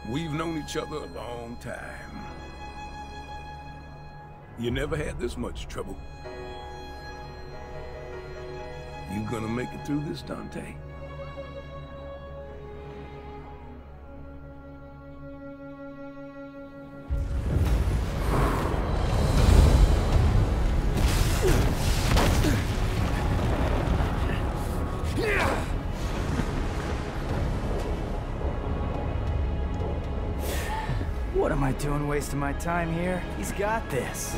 We've known each other a long time. You never had this much trouble. You gonna make it through this, Dante? What am I doing wasting my time here? He's got this.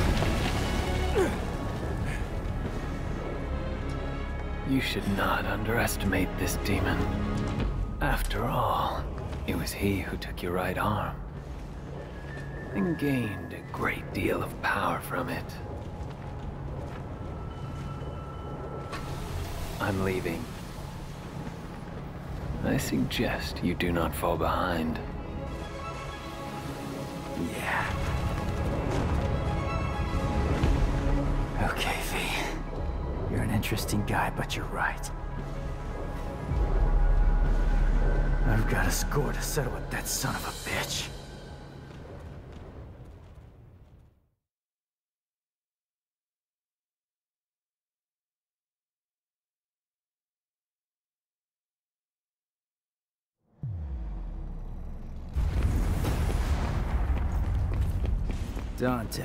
You should not underestimate this demon. After all, it was he who took your right arm and gained a great deal of power from it. I'm leaving. I suggest you do not fall behind. Yeah. Okay, V. You're an interesting guy, but you're right. I've got a score to settle with that son of a bitch. Dante.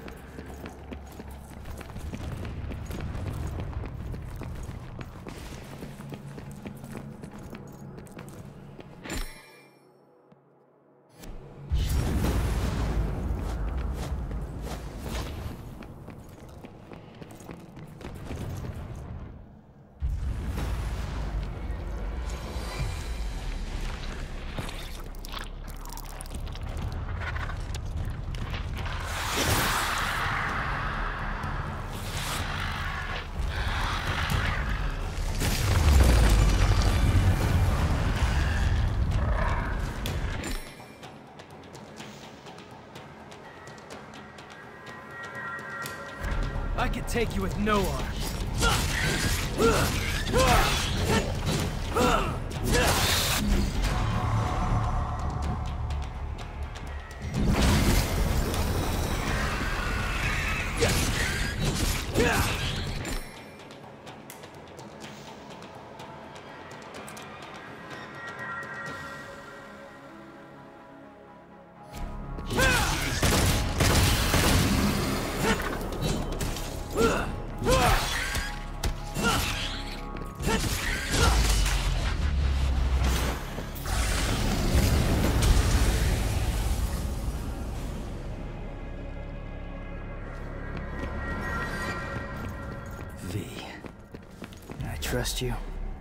I could take you with no arms. V. Can I trust you?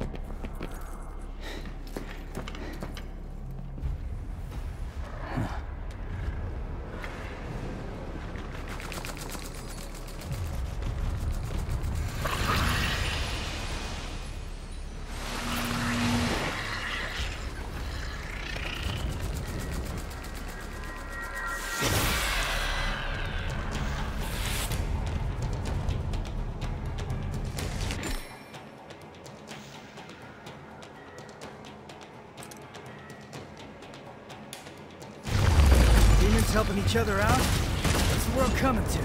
Demons helping each other out? That's the world coming to.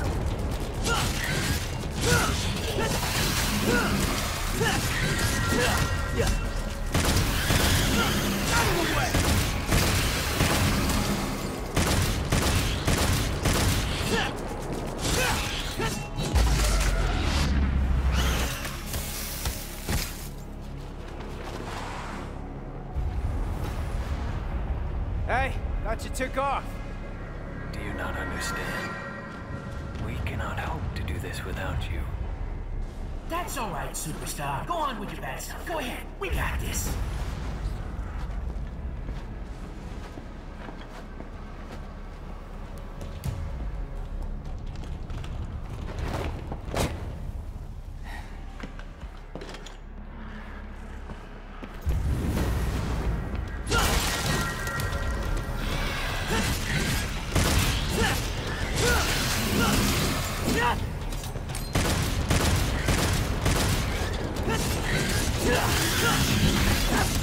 Out of the way! Hey, thought you took off. Do you not understand? We cannot hope to do this without you. That's all right, superstar. Go on with your bad stuff. Go ahead. We got this. Yeah!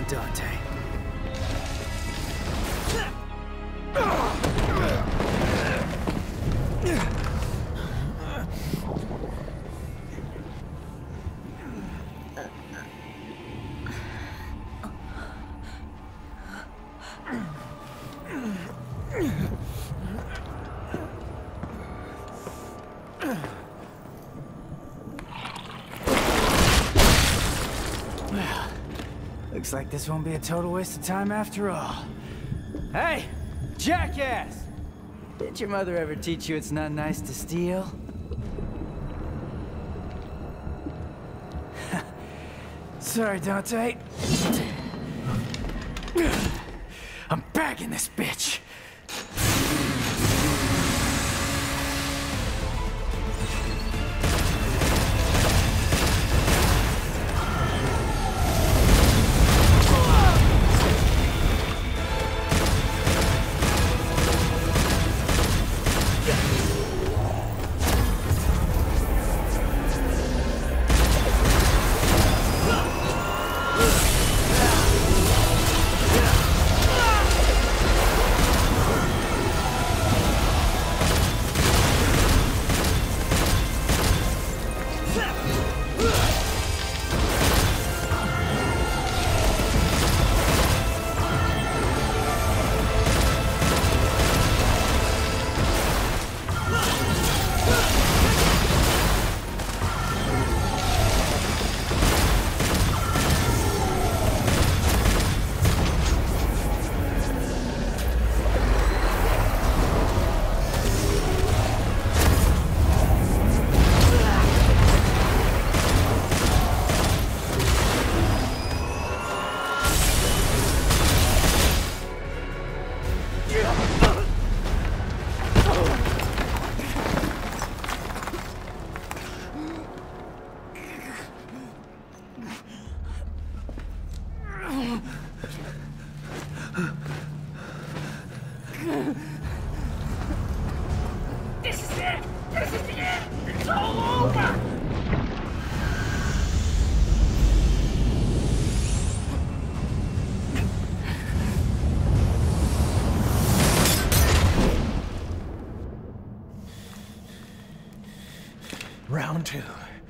on, Dante. Well, looks like this won't be a total waste of time after all. Hey, jackass! Did your mother ever teach you it's not nice to steal? Sorry, Dante. I'm bagging this bitch. This is it! This is the end! It's all over! Round two.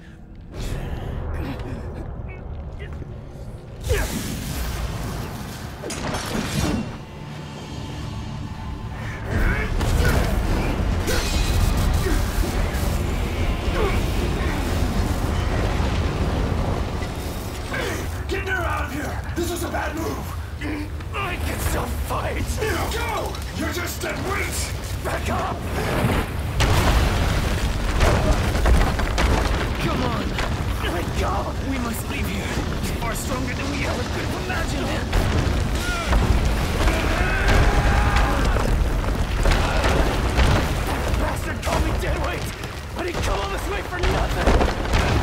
Get her out of here! This is a bad move! I can still fight! Go! You're just dead weight! Back up! Come on! Let go! We must leave here. He's far stronger than we ever could have imagined. Bastard called me deadweight, but he come all this way for nothing!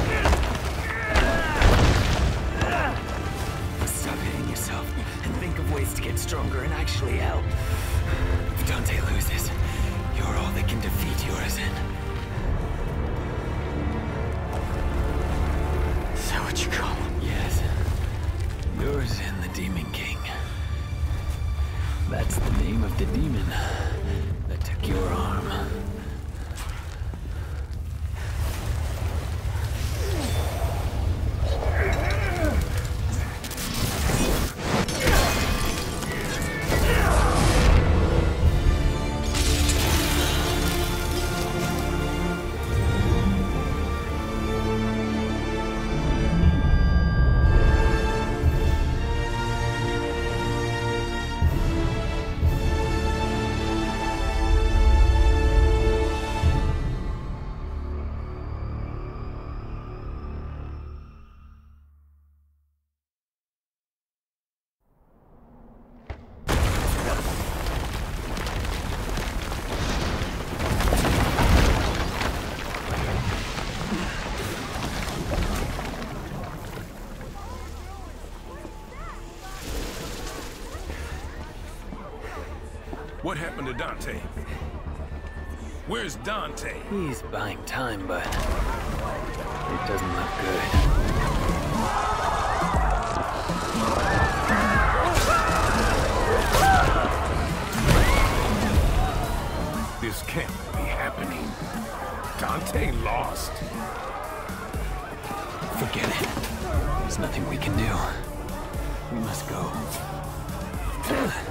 Stop hitting yourself and think of ways to get stronger and actually help. If Dante loses, you're all that can defeat Urizen. Is that what you call him? Yes. Urizen, the Demon King. That's the name of the demon that took your arm. What happened to Dante? Where's Dante? He's buying time, but it doesn't look good. This can't be happening. Dante lost. Forget it. There's nothing we can do. We must go.